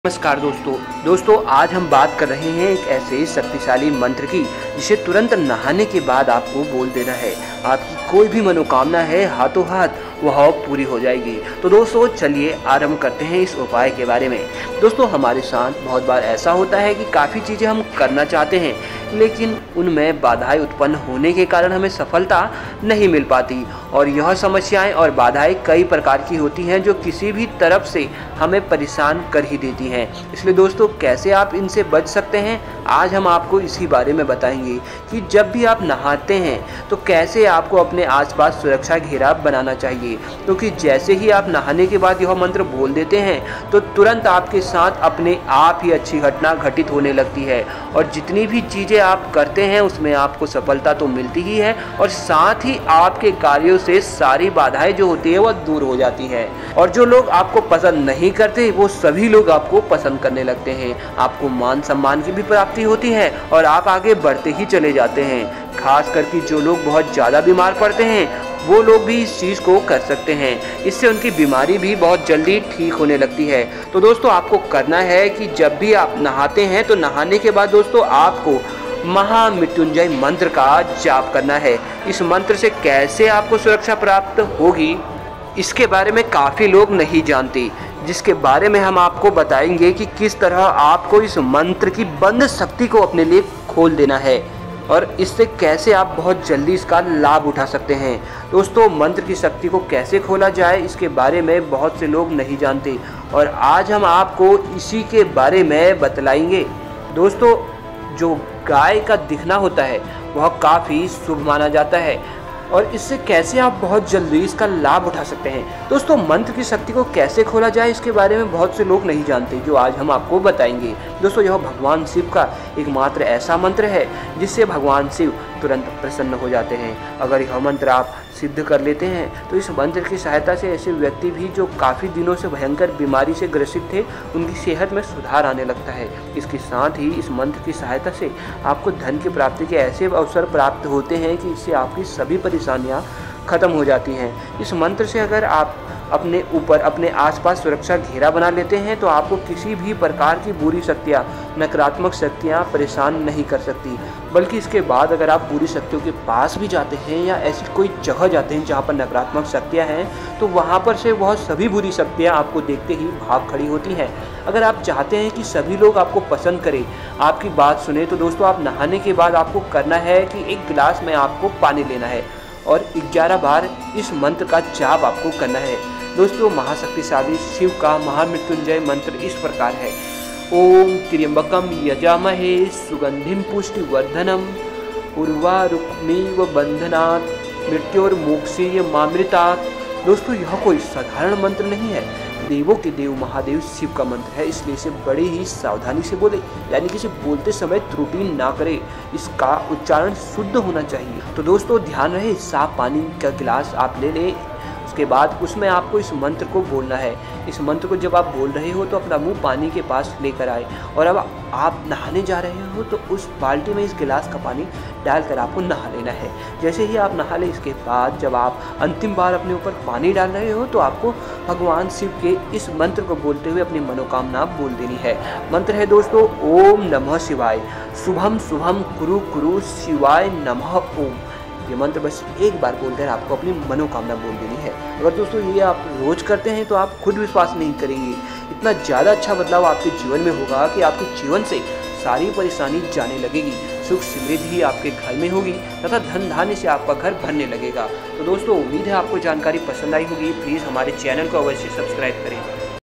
नमस्कार दोस्तों आज हम बात कर रहे हैं एक ऐसे शक्तिशाली मंत्र की जिसे तुरंत नहाने के बाद आपको बोल देना है। आपकी कोई भी मनोकामना है हाथों हाथ वह पूरी हो जाएगी। तो दोस्तों चलिए आरंभ करते हैं इस उपाय के बारे में। दोस्तों हमारे साथ बहुत बार ऐसा होता है कि काफ़ी चीज़ें हम करना चाहते हैं लेकिन उनमें बाधाएं उत्पन्न होने के कारण हमें सफलता नहीं मिल पाती, और यह समस्याएं और बाधाएं कई प्रकार की होती हैं जो किसी भी तरफ से हमें परेशान कर ही देती हैं। इसलिए दोस्तों कैसे आप इनसे बच सकते हैं, आज हम आपको इसी बारे में बताएंगे कि जब भी आप नहाते हैं तो कैसे आपको अपने आसपास सुरक्षा घेरा बनाना चाहिए। क्योंकि जैसे ही आप नहाने के बाद यह मंत्र बोल देते हैं तो तुरंत आपके साथ अपने आप ही अच्छी घटना घटित होने लगती है, और जितनी भी चीज़ें आप करते हैं उसमें आपको सफलता तो मिलती ही है, और साथ ही आपके कार्यों से सारी बाधाएं जो होती है वह दूर हो जाती है, और जो लोग आपको पसंद नहीं करते वो सभी लोग आपको पसंद करने लगते हैं। आपको मान सम्मान की भी प्राप्ति होती है और आप आगे बढ़ते ही चले जाते हैं। खास करके जो लोग बहुत ज़्यादा बीमार पड़ते हैं वो लोग भी इस चीज़ को कर सकते हैं। इससे उनकी बीमारी भी बहुत जल्दी ठीक होने लगती है। तो दोस्तों आपको करना है कि जब भी आप नहाते हैं तो नहाने के बाद दोस्तों आपको महामृत्युंजय मंत्र का जाप करना है। इस मंत्र से कैसे आपको सुरक्षा प्राप्त होगी इसके बारे में काफ़ी लोग नहीं जानते, जिसके बारे में हम आपको बताएंगे कि किस तरह आपको इस मंत्र की बंद शक्ति को अपने लिए खोल देना है और इससे कैसे आप बहुत जल्दी इसका लाभ उठा सकते हैं। दोस्तों मंत्र की शक्ति को कैसे खोला जाए इसके बारे में बहुत से लोग नहीं जानते, और आज हम आपको इसी के बारे में बतलाएंगे। दोस्तों जो गाय का दिखना होता है वह काफ़ी शुभ माना जाता है, और इससे कैसे आप बहुत जल्दी इसका लाभ उठा सकते हैं। दोस्तों मंत्र की शक्ति को कैसे खोला जाए इसके बारे में बहुत से लोग नहीं जानते, जो आज हम आपको बताएंगे। दोस्तों यह भगवान शिव का एकमात्र ऐसा मंत्र है जिससे भगवान शिव तुरंत प्रसन्न हो जाते हैं। अगर यह मंत्र आप सिद्ध कर लेते हैं तो इस मंत्र की सहायता से ऐसे व्यक्ति भी जो काफ़ी दिनों से भयंकर बीमारी से ग्रसित थे उनकी सेहत में सुधार आने लगता है। इसके साथ ही इस मंत्र की सहायता से आपको धन की प्राप्ति के ऐसे अवसर प्राप्त होते हैं कि इससे आपकी सभी परेशानियां खत्म हो जाती हैं। इस मंत्र से अगर आप अपने ऊपर अपने आसपास सुरक्षा घेरा बना लेते हैं तो आपको किसी भी प्रकार की बुरी शक्तियाँ, नकारात्मक शक्तियाँ परेशान नहीं कर सकती। बल्कि इसके बाद अगर आप बुरी शक्तियों के पास भी जाते हैं या ऐसी कोई जगह जाते हैं जहाँ पर नकारात्मक शक्तियाँ हैं तो वहाँ पर से वह सभी बुरी शक्तियाँ आपको देखते ही भाग खड़ी होती हैं। अगर आप चाहते हैं कि सभी लोग आपको पसंद करें, आपकी बात सुने, तो दोस्तों आप नहाने के बाद आपको करना है कि एक गिलास में आपको पानी लेना है और 11 बार इस मंत्र का जाप आपको करना है। दोस्तों महाशक्तिशाली शिव का महामृत्युंजय मंत्र इस प्रकार है। ओम त्र्यंबकम यजामहे सुगंधिम पुष्टिवर्धनम उर्वारुकमेव बंधनात् मृत्योर्मोक्षेय मामृतात्। दोस्तों यह कोई साधारण मंत्र नहीं है, देवों के देव महादेव शिव का मंत्र है, इसलिए इसे बड़े ही सावधानी से बोले, यानी कि इसे बोलते समय त्रुटि ना करें। इसका उच्चारण शुद्ध होना चाहिए। तो दोस्तों ध्यान रहे, साफ पानी का गिलास आप ले लें, उसके बाद उसमें आपको इस मंत्र को बोलना है। इस मंत्र को जब आप बोल रहे हो तो अपना मुंह पानी के पास लेकर आए, और अब आप नहाने जा रहे हो तो उस बाल्टी में इस गिलास का पानी डालकर आपको नहा लेना है। जैसे ही आप नहा लें इसके बाद जब आप अंतिम बार अपने ऊपर पानी डाल रहे हो तो आपको भगवान शिव के इस मंत्र को बोलते हुए अपनी मनोकामना बोल देनी है। मंत्र है दोस्तों ओम नमः शिवाय, शुभम शुभम कुरु कुरु शिवाय नमः ओम। ये मंत्र बस एक बार बोलकर आपको अपनी मनोकामना बोल देनी है। अगर दोस्तों ये आप रोज करते हैं तो आप खुद विश्वास नहीं करेंगे, इतना ज़्यादा अच्छा बदलाव आपके जीवन में होगा कि आपके जीवन से सारी परेशानी जाने लगेगी। सुख समृद्धि आपके घर में होगी तथा धन धान्य से आपका घर भरने लगेगा। तो दोस्तों उम्मीद है आपको जानकारी पसंद आई होगी। प्लीज़ हमारे चैनल को अवश्य सब्सक्राइब करें।